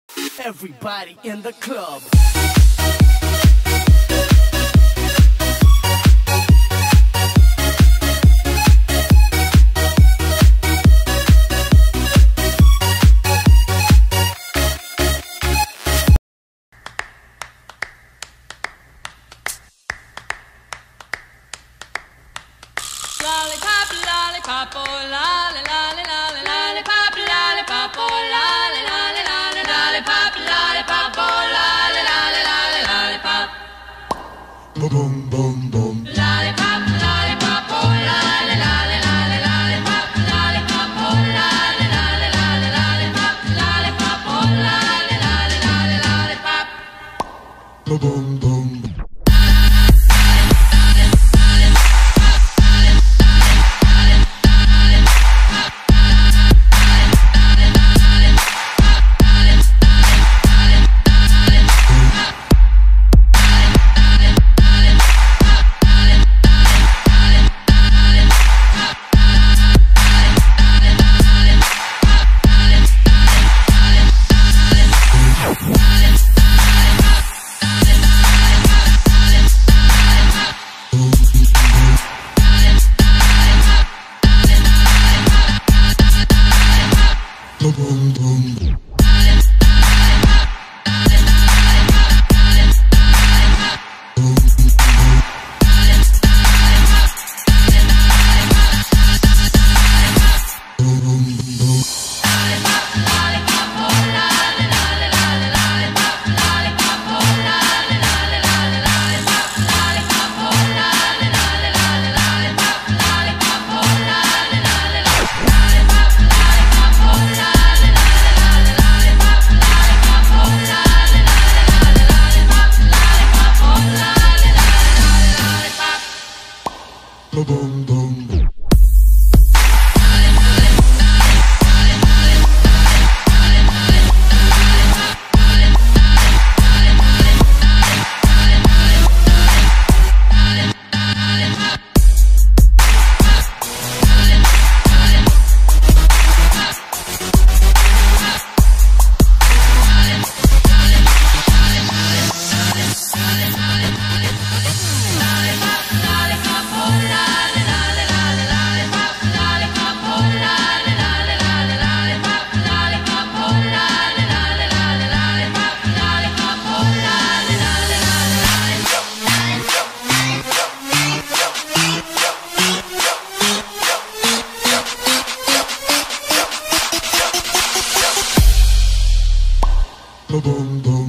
Everybody in the club. Lollipop, lollipop, oh lolly, lolly, lolly, lollipop, lollipop, oh lolly, lolly, lolly, lollipop, lollipop, oh lolly, lolly, lolly, lollipop. Boom, boom, boom. Lollipop, lollipop, oh lolly, lolly, lolly, lollipop, lollipop, oh lolly, lolly, lolly, lollipop, lollipop, oh lolly, lolly, lolly, lollipop. Boom, boom. Boom, boom. Boom, boom. Boom, boom.